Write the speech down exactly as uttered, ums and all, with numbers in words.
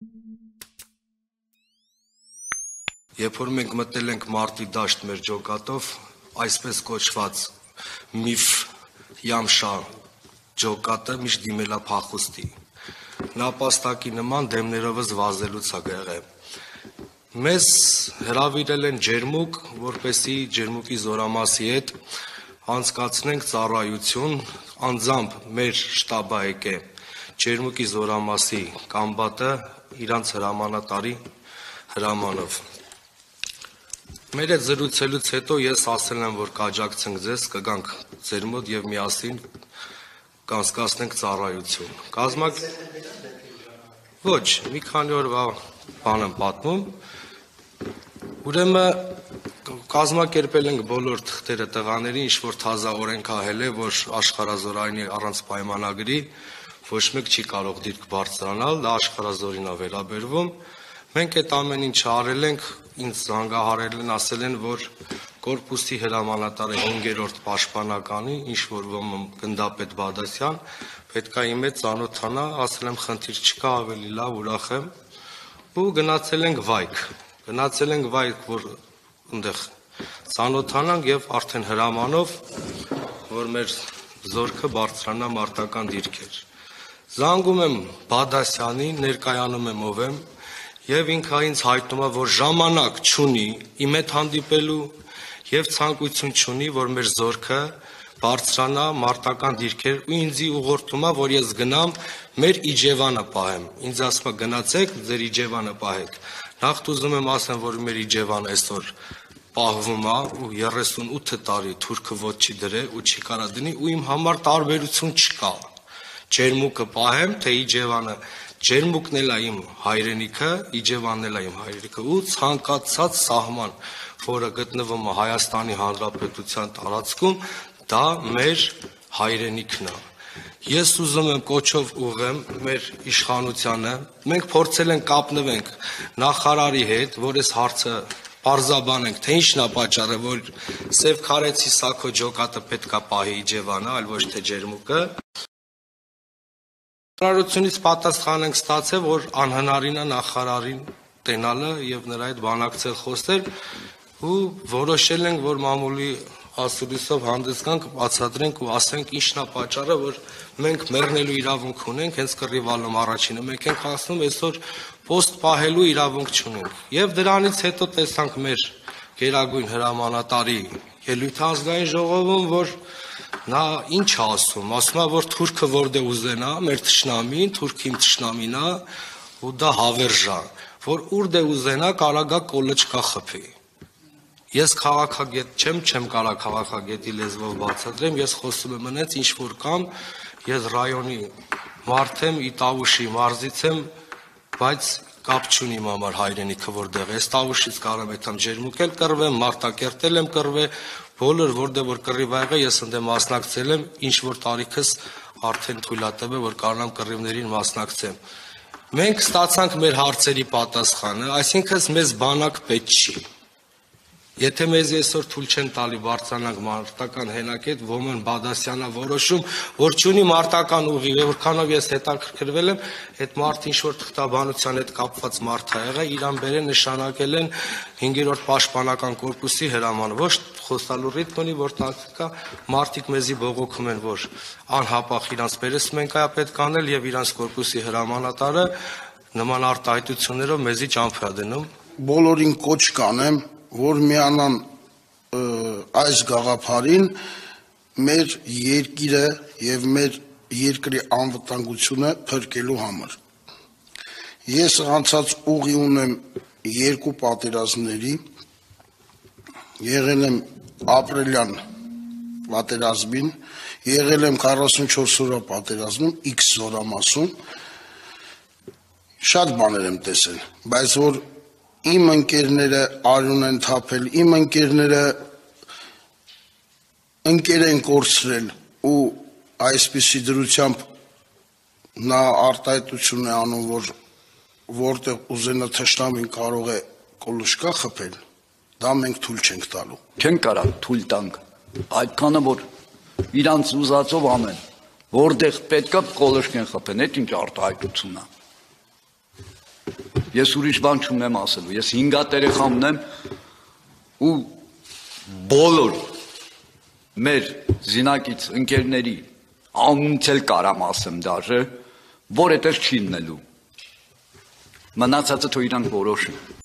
Երբ որ մենք մտել ենք մարտի դաշտ մեր ջոկատով, այսպես կոչված միֆ Յամշա ջոկատը միշտ դիմել է փախուստի։ Նապաստակի նման դեմներովս վազելուց է եղել։ Մեզ հրավիրել են ջերմուկ, որպեսզի ջերմուկի զորամասի հետ անցկացնենք ծառայություն, անձամբ մեր շտաբը եկե ջերմուկի զորամասի կամբատը իրանց հրամանատարի հրամանով։ Մեր հետ զրուցելուց հետո ես ասել եմ, որ կաջակցենք ձեզ, կգանք ձեր մոտ եւ միասին կանցկացնենք ծառայություն։ Կազմակ Ոչ, մի քանի օրվա բան եմ պատմում։ Ուրեմն կազմակերպել ենք բոլոր թղթերը տղաներին, ինչ որ թազա օրենքահել է, որ աշխարհազորայինի առանց պայմանագրի ոչ մեկ չի կարող դիրք բարձրանալ, դա աշխարհազորին է վերաբերվում։ Մենք այդ ամեն ինչը արել ենք, ինձ զանգահարել են, ասել են, որ կորպուսի հրամանատարը հինգերորդ պաշտպանականի, ինչ որ ոմ գնդապետ Բադասյան, պետք է իմ հետ ծանոթանա, ասել եմ, խնդիր չկա, ավելի լավ, ուրախ եմ, ու գնացել ենք վայք, գնացել ենք վայք, որ այնտեղ ծանոթանանք եւ արդեն հրամանով, որ մեր զորքը բարձրանա մարտական դիրքեր։ Զանգում եմ Բադասյանին, ներկայանում եմ ով եմ, եւ ինքը ինձ հայտնում է, որ ժամանակ չունի իմ հետ հանդիպելու եւ ցանկություն չունի, որ մեր զորքը բարձրանա մարտական դիրքեր ու ինձ ուղղորդում է, որ ես գնամ մեր Իջևանը պահեմ։ Ինձ ասում է գնացեք, ձեր Իջևանը պահեք։ Նախ ուզում եմ ասեմ, որ մեր Իջևանը այսօր պահվում է ու երեսունութ տարի թուրքը ոտ չի դրել ու չի կարա դնի ու իմ համար տարբերություն չկա։ Ջերմուկը պահեմ, թե Իջևանը Ջերմուկն էլ է իմ հայրենիքը, Իջևանն էլ է իմ հայրենիքը ու ցանկացած սահման, որը գտնվում է Հայաստանի Հանրապետության տարածքում, դա մեր հայրենիքն է։ Ես ուզում եմ կոչով ուղղեմ մեր իշխանությանը, մենք փորձել ենք կապնվենք նախարարի հետ, որ այս հարցը պարզաբանենք, թե ինչն է պատճառը, որ Սև Քարեցի Սաքո ջոկատը պետք է պահի Իջևանը, այլ ոչ թե Ջերմուկը։ Ծառայությունից պատասխան ենք ստացել, որ անհնարին է նախարարին տենալը եւ նրա հետ բանակցել խոսել ու որոշել ենք, որ մամուլի ասուլիսով հանդես գանք, բացատրենք ու ասենք ինչն է պատճառը, որ մենք մեռնելու իրավունք ունենք, հենց կռիվալում առաջինը մենք ենք ասում, այսօր պոստ պահելու իրավունք չունենք։ Եվ դրանից հետո տեսանք մեր գերագույն հրամանատարի ելույթը ազգային ժողովում, որ նա ինչ է ասում, ասում է, որ թուրքը որտեղ ուզենա, մեր թշնամին, թուրքը իմ թշնամին է, ու դա հավերժ է, որ ուր դե ուզենա, կարող է կոլոճկա խփի։ Ես քաղաքագետ չեմ, չեմ կարող քաղաքագետի լեզվով բացատրեմ, ես խոսում եմ այնց, ինչ որ կամ, ես ռայոնի մարդ եմ, Իտավուշի մարզից եմ, բայց կապ չունի իմ համար հայրենիքը որտեղ է։ Այս Տավուշից կարող եմ այդամ Ջերմուկ էլ կռվեմ, Մարտակերտել եմ կռվել, բոլոր որտեղ որ կռիվ ա եղել, ես ընդ մասնակցել եմ, ինչ որ տարիքս արդեն թույլ ա տվել, որ կարողամ կռիվներին մասնակցեմ։ Մենք ստացանք մեր հարցերի պատասխանը, այսինքն մեզ բանակ պետք չի։ Եթե մեզ այսօր թույլ չեն տալի բարձրանանք մարտական հենակետ, Ոմն Բադասյանը որոշում, որ չունի մարտական ուղի, որքանով ես հետաքրքրվել եմ, այդ մարդը ինչ որ թղթաբանության հետ կապված մարդ է եղել, իրան բերեն նշանակել են հինգերորդ պաշտպանական կորպուսի հրաման, ոչ խոսալու ռիթմ ունի, որ տակտիկա մարդիկ մեզի բողոքում են, որ անհապաղ իրանց բերես մենք այա պետք անել եւ իրանց կորպուսի հրամանատարը նման արտահայտություններով մեզի ճամփա դնում։ Բոլորին կոչ կանեմ, որ միանան այս գաղափարին մեր երկիրը եւ մեր երկրի անվտանգությունը փրկելու համար։ Ես անցած ուղի ունեմ երկու պատերազմների, եղել եմ ապրիլյան պատերազմին, եղել եմ քառասունչորս օրյա պատերազմում, X զորամասում, շատ բաներ եմ տեսել, բայց որ իմ ընկերները արյուն են թափել, իմ ընկերները ընկեր են կորցրել ու այսպիսի դրությամբ նա արտահայտություն է անում, որ որտեղ ուզենա թշնամին կարող է կոլուշկա խփել, դա մենք թույլ չենք տալու։ Չեն կարա թույլ տանք, այդքանը որ իրանց ուզածով ամեն, որտեղ պետքա կոլուշկեն խփեն, այդ ինչ արտահայտություն է։ Ես ուրիշ բան չունեմ ասելու։ Ես հինգատ երեխա ունեմ ու բոլոր մեր զինակից ընկերների անունից էլ կարամ ասեմ դաժե, որ այդպես չի լինելու։ Մնացածը թող իրանք որոշեն։